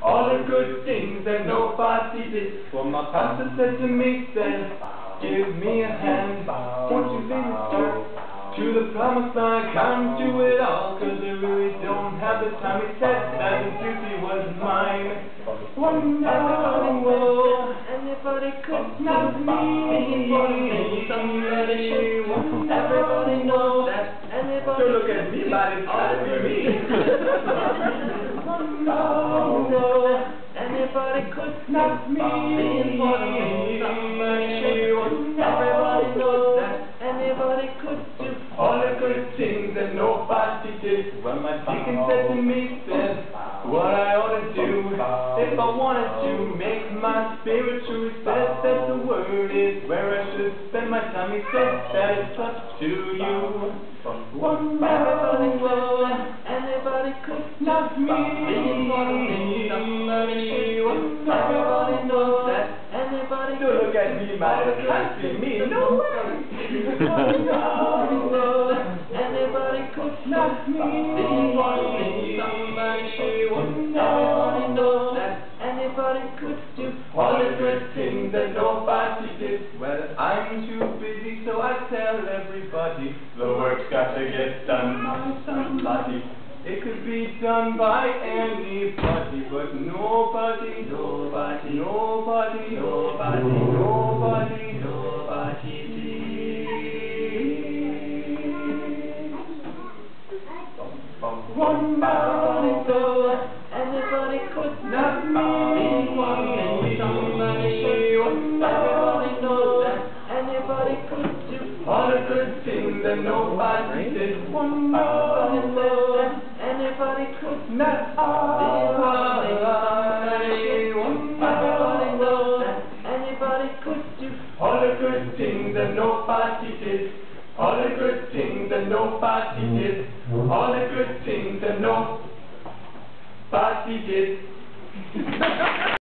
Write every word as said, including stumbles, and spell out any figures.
all the good things that nobody did. Well, my pastor said to me, said, give me a hand, won't you lead me through to the promised land? Can't do it all, cause I really don't have the time. He said that the duty was mine. One more, Anybody could not me. Everybody knows that. Anybody Don't look at me, but it's gotta be me. One more, anybody could not me. Everybody knows that. Anybody could do all the good things that nobody did. Well, my deacon said to me, said, what I ought to do if I wanted to make my spirit true. He said that the word is where I should spend my time. He said that it's up to you. One Everybody more, knows that. Anybody could not me. Everybody knows that. Anybody Don't look at me, man. It can't be me. No way. Anybody could not me. Everybody knows that. Anybody could do all the good things that nobody did. Well, I'm too busy, so I tell everybody the work's got to get done by somebody. It could be done by anybody, but nobody, nobody, nobody, nobody, nobody, nobody did. One man, anybody could not me. Everybody knows that. Anybody could do all the good things that nobody did. One man, anybody could not I. One Everybody knows that. Anybody could do all the good things that nobody did. All the good things that nobody did. All the good things that nobody did.